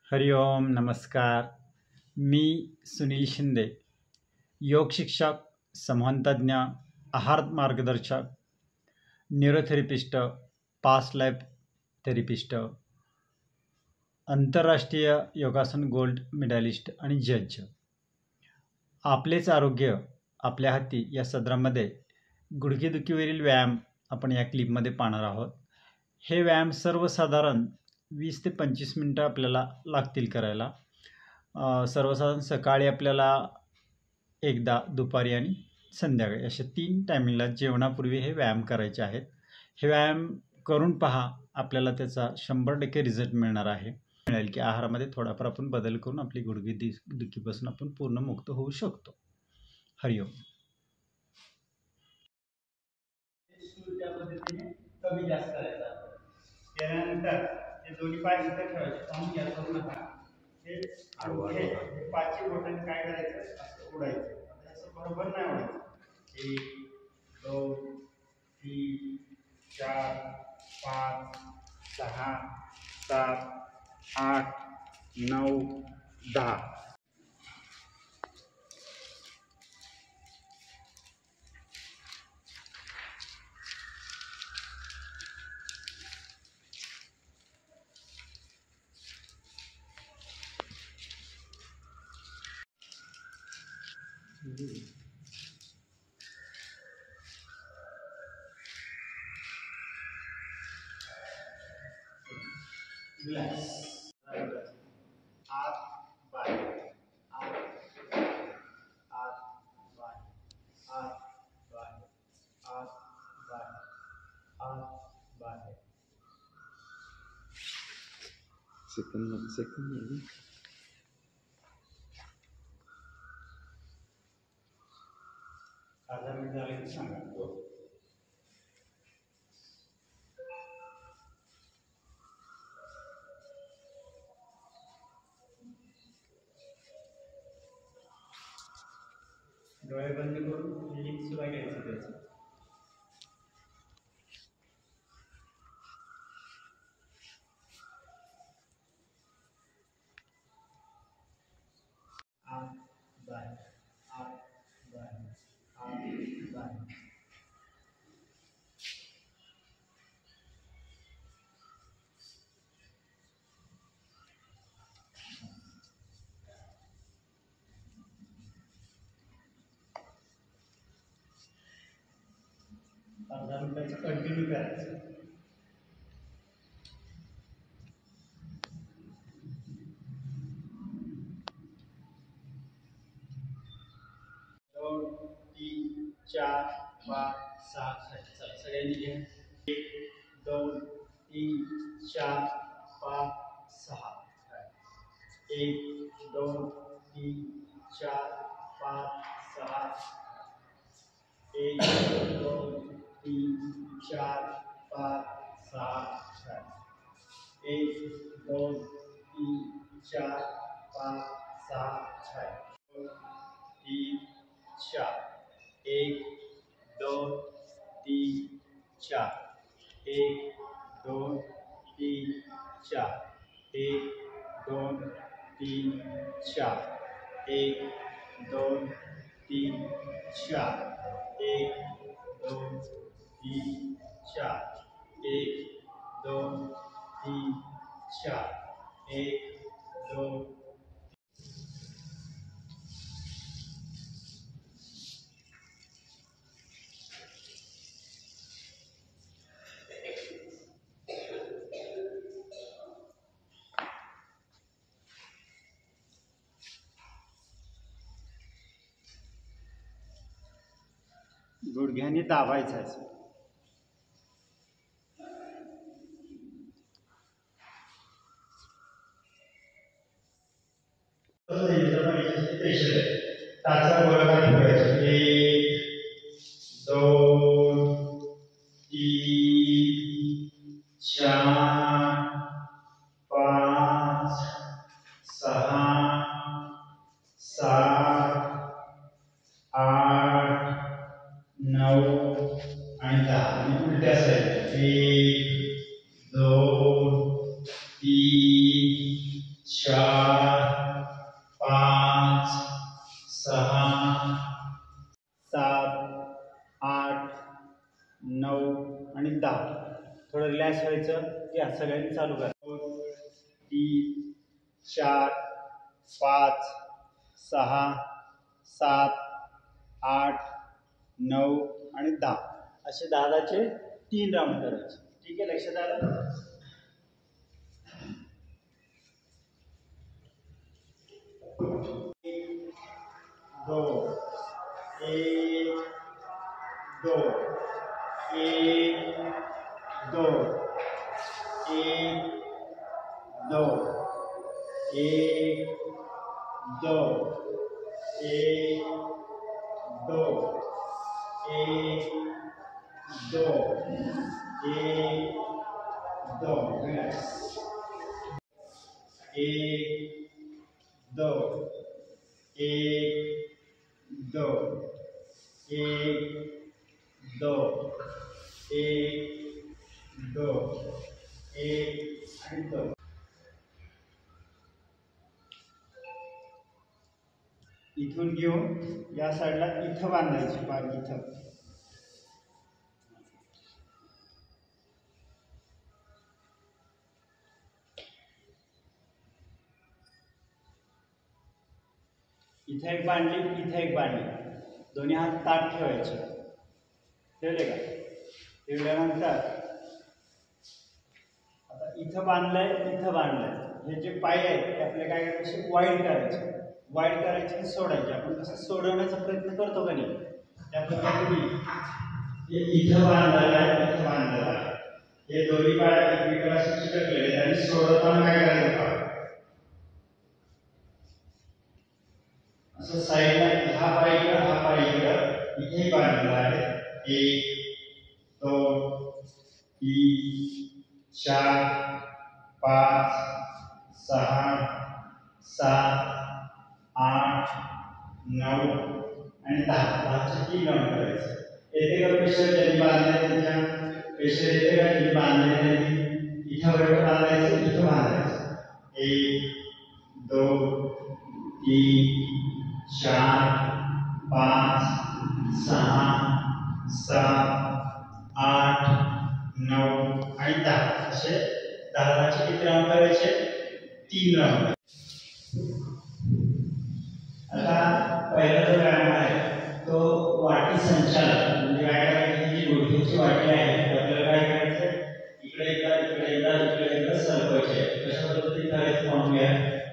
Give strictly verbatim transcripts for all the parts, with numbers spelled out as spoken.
हरि ओम नमस्कार. मी सुनील शिंदे, योग शिक्षक, संवादतज्ञ, आहार मार्गदर्शक, न्यूरोथेरपिस्ट, पास्ट लाईफ थेरपिस्ट, आंतरराष्ट्रीय योगासन गोल्ड मेडलिस्ट आणि जज. आपलेच आरोग्य आपल्या हाती या सदरामध्ये गुडघेदुखीवरील व्यायाम आपण या क्लिपमध्ये पाहणार आहोत. हे व्यायाम सर्वसाधारण वीस ते पंचवीस मिनटं आपल्याला लागतील करायला. सर्वसाधारण सकाळी आपल्याला एकदा, दुपारी आणि संध्याकाळी अशा तीन टायमिंगला जेवणापूर्वी हे व्यायाम करायचे आहेत. हे व्यायाम करून पहा, आपल्याला त्याचा शंभर टक्के रिझल्ट मिळणार आहे. मिळेल की आहारामध्ये थोडाफार आपण बदल करून आपली गुडघे दुखीपासून आपण पूर्ण मुक्त होऊ शकतो. हरिओम. त्या पद्धतीने कमी जास्त करायचा. त्यानंतर ते दोन्ही पाय इथे ठेवायचे, पाहून घ्या करू नका. हे हे पाचशे बोटांनी काय करायचं, असं उडायचं. असं बरोबर नाही उडायचं. एक दोन तीन चार पाच सहा सात आठ नऊ दहा. रिलॅक्स. आत बाहेर, आत आत बाहेर, आत बाहेर, आत बाहेर, आत बाहेर. सेकंड सेकंड अर्धा मिनिट झाले की सांगा. डोळे बंद करून फिलिंग सुद्धा घ्यायचं त्याचं. आत बाहेर, आत बाहेर, आत बाहेर. अर्धा मिनिटाचं कंटिन्यू करायचं. दोन तीन चार पाच सहा चला सगळ्यांनी घ्या. एक दोन तीन चार पाच सहा. एक दोन तीन चार पाच सहा. एक दोन तीन चार पाच सहा. एक दोन तीन चार पाच सहा. तीन चार. एक दोन तीन चार. एक दोन तीन चार. एक दोन तीन चार. एक दोन तीन चार. एक दोन तीन चार. एक दोन तीन चार. एक दोन. गुडघ्याने दाबायचं आहे. टाचा गोलाकार ठेवायचा. एक दोन तीन चार पाच सहा सात आठ नऊ आणि दहा. आणि उलट्या साईड. एक दोन तीन चार पाच सहा सात आठ नऊ आणि दहा. थोडं रिलॅक्स व्हायचं. या सगळ्यांनी चालू करा. दोन तीन चार पाच सहा सात आठ नऊ आणि दहा असे दहा दहाचे तीन राऊंड करायचे. ठीक आहे, लक्षात आलं. दो एक दो एक दो एक दो एक दो एक दो एक दो एक दो रिलैक्स. एक दो एक दो एक दो एक दो एक आणि दो. इथून घेऊन या साईडला इथं बांधायची पाग. इथं इथं एक बांधली, इथं एक बांधली. दोन्ही हात ताट ठेवायचे. ठेवले का? ठेवल्यानंतर आता इथं बांधलंय, इथं बांधलंय. हे जे पाय आहेत ते आपले काय करायचे, वाईड करायचे. वाईड करायचे आणि सोडायचे. आपण कसं सोडवण्याचा प्रयत्न करतो का नाही, त्या पद्धतीने हे इथं बांधलेलं आहे, इथं बांधलेलं आहे. हे दोन्ही पाय एकमेकाला चिटकलेले आणि सोडवताना काय करायचं पहा. असं साईडला हा पाय इकडं, हा पाय इकडं इथे बांधलेला आहे. एक दोन तीन चार पाच सहा सात आठ नऊ आणि दहा. दहाचे तीन राऊंड करायचे. येते का प्रेशर ज्यांनी बांधले त्यांच्या प्रेशर येते का ज्यांनी बांधले त्यांनी इथं बरोबर बांधायचं, इथं बांधायचं. एक दोन तीन चार पाच सहा सात आठ नऊ आणि दहा असे दहा दहाचे किती राऊंड करायचे, तीन राऊंड. आता पहिला जो व्यायाम आहे तो वाटी संचालन. म्हणजे काय करायचं, जी गुडघ्याची वाटी आहे आपल्याला काय करायचं, इकडे एकदा इकडे एकदा इकडे एकदा सरकवायचे. कशा पद्धतीने करायचं पाहूया.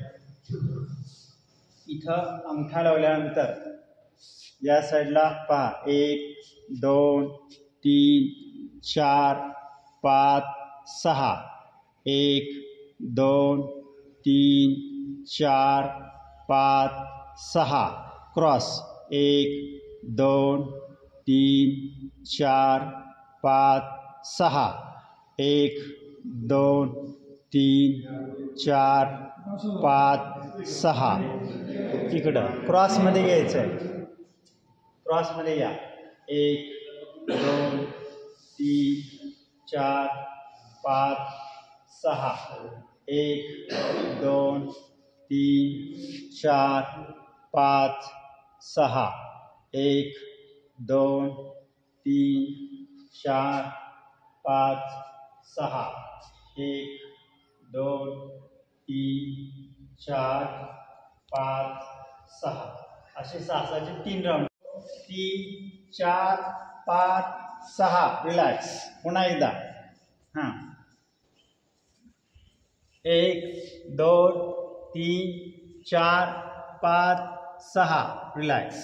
इथं अंगठा लावल्यानंतर या साईडला पहा. एक दोन तीन चार पाच सहा. एक दोन तीन चार पाच सहा. क्रॉस. एक दोन तीन चार पाच सहा. एक दोन तीन चार पाच सहा. इकडं क्रॉसमध्ये घ्यायचं. क्रॉसमध्ये या. एक दोन तीन चार पाच सहा. एक दोन तीन चार पाच सहा. एक दोन तीन चार पाच सहा. एक दोन तीन चार पाच सहा असे सहाचे तीन राऊंड. तीन चार पाच सहा. रिलॅक्स. पुन्हा एकदा. हां. एक दोन तीन चार पाच सहा. रिलॅक्स.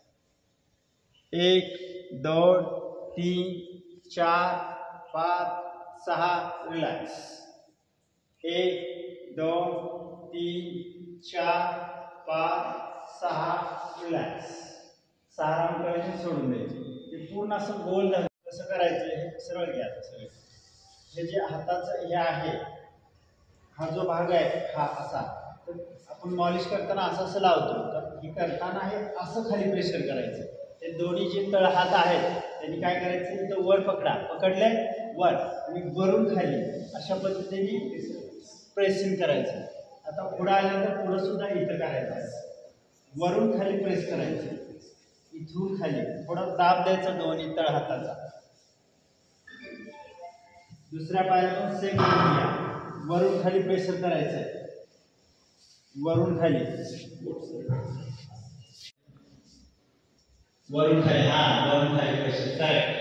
एक दोन तीन चार पाच सहा. रिलॅक्स. एक दोन तीन चार पाच सहा. रिलॅक्स. सहा राऊंड करायचे, सोडून द्यायचे. हे पूर्ण असं गोल झालं. कसं करायचं, हे सरळ घ्या. सगळं हे जे हाताचं हे आहे, हा जो भाग आहे हा असा, तर आपण मॉलिश करताना असं असं लावतो. तर हे करताना हे असं खाली प्रेशर करायचं. ते दोन्ही जे तळ हात आहेत त्यांनी काय करायचं, इथं वर पकडा. पकडले वर आणि वरून खाली अशा पद्धतीने प्रेसिंग करायचं. आता पुढे आल्यानंतर पुढे सुद्धा इथं करायचं आहे, वरून खाली प्रेस करायचं, इथून खाली थोडा दाब द्यायचा दोन्ही तळ हाताचा. दुसऱ्या पायाला पण सेम वरून खाली प्रेशर करायचं आहे, वरून खाली वरून खाली हा वरून खाली प्रेशर करेक्ट.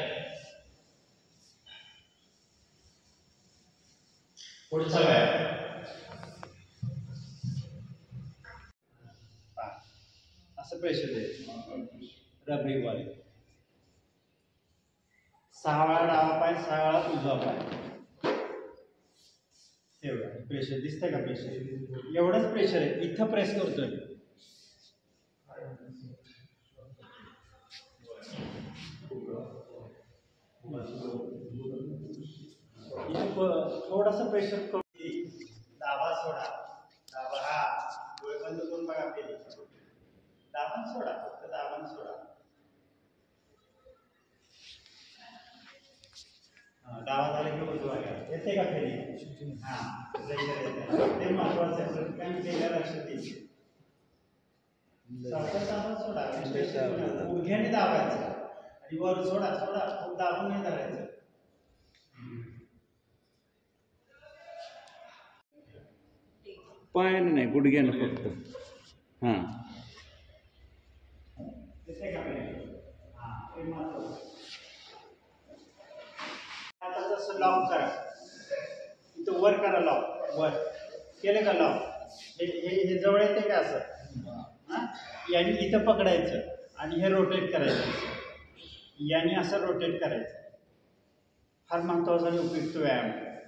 पुढचा व्यायाम असं प्रेशर द्यायचं रबरी बॉल. सहा वेळा डावा पाय, सहा वेळा उजवा पाय, एवढं प्रेशर दिसतंय का? प्रेशर एवढंच प्रेशर आहे. इथं प्रेस करतोय, थोडस प्रेशर करून दाबा सोडा, दाबा हा डोळे बंद करून बघा केली, दाबा सोडा, फक्त दाबा सोडा. डावा झाला की उजवा घ्या, येते का फेरी? हा ते महत्वाचं आहे, प्रत्येकाने केलं लक्षात येईल. सोडा गुडघ्याने दाबायचं आणि वर सोडा, सोडा खूप दाबून नाही धरायचं. पायाने नाही, गुडघ्यानं फक्त. हां आता जसं लावून करा, इथं वर करा, लाव वर केलं का लाव, हे हे जवळ येते का असं, हां याने इथं पकडायचं आणि हे रोटेट करायचं, याने असं रोटेट करायचं. फार महत्वाचा आणि उपयुक्त व्यायाम.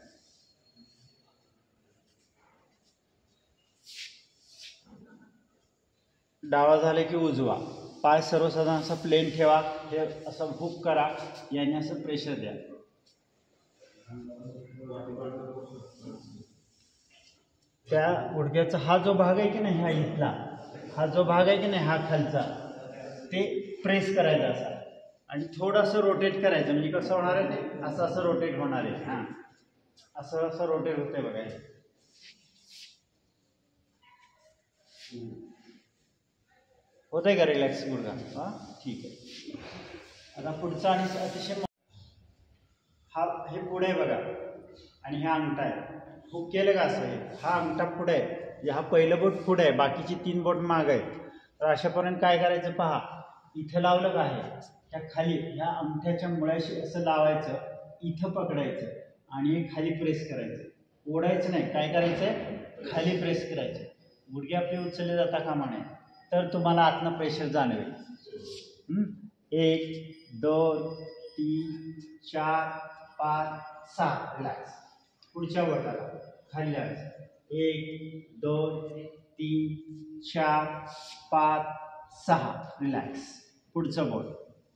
डावा झाला की उजवा, पाय सर्वसाधारण असं प्लेन ठेवा, हे असं हुक करा, याने असं प्रेशर द्या. त्या गुडघ्याचा हा जो भाग आहे की नाही, हा इथला हा जो भाग आहे की नाही, हा खालचा, ते प्रेस करायचा असा आणि थोडंसं रोटेट करायचं. म्हणजे कसं होणार आहे ते असं असं रोटेट होणार आहे. हां असं असं रोटेट होतंय बघा. होत आहे का रिलॅक्स गुडघा? हां ठीक आहे. आता पुढचा आणि अतिशय हा हे पुढे आहे बघा आणि हा अंगठा आहे. खूप केलं का असं, हे हा अंगठा पुढे आहे, हा पहिलं बोट पुढे आहे, बाकीची तीन बोट माग आहेत. तर अशापर्यंत काय करायचं पहा, इथं लावलं का आहे, त्या खाली ह्या अंगठ्याच्या मुळाशी असं लावायचं, इथं पकडायचं आणि खाली प्रेस करायचं. ओढायचं नाही, काय करायचं खाली प्रेस करायचं. गुडघे आपले उचलले जाता कामा नये, तर तुम्हाला आतनं प्रेशर जाणवेल. एक दोन तीन चार पाच सहा, रिलॅक्स. पुढच्या बोटाला खाली लावायचं, एक दोन तीन चार पाच सहा, रिलॅक्स. पुढचं बोट,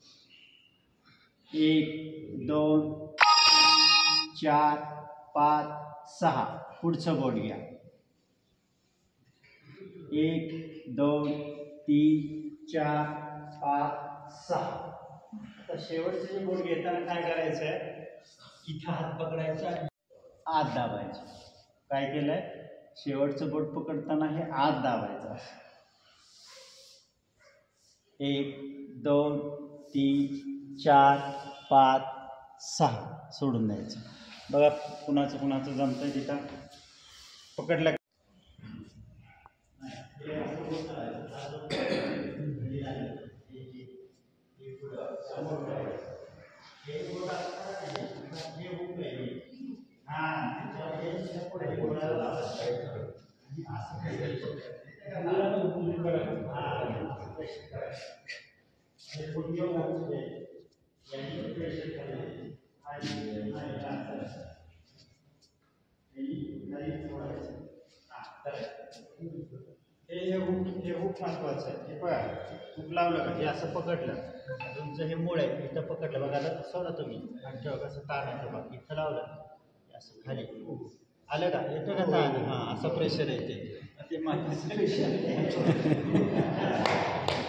एक दोन तीन चार पाच सहा, पुढचं बोट घ्या, एक दोन तीन चार पाच सहा. आता शेवटचं जे बोट घेताना काय करायचं आहे, इथं हात पकडायचा आणि आत दाबायचं. काय केलंय, शेवटचं बोट पकडताना हे आत दाबायचं. एक दोन तीन चार पाच सहा, सोडून द्यायचं. बघा कुणाचं कुणाचं जमतंय तिथं पकडलं. हे हुक महत्वाचं आहे. हे बघा हुक लावलं का, हे असं पकडलं, तुमचं हे मूळ आहे इथं पकडलं बघा. आता सोडा तुम्ही आणि ठेवा, कसं ताणायचं बघा, इथं लावलं असं खाली आलं का, येतं का ताण? हां असं प्रेशर येते, ते महत्वाचं प्रेशर.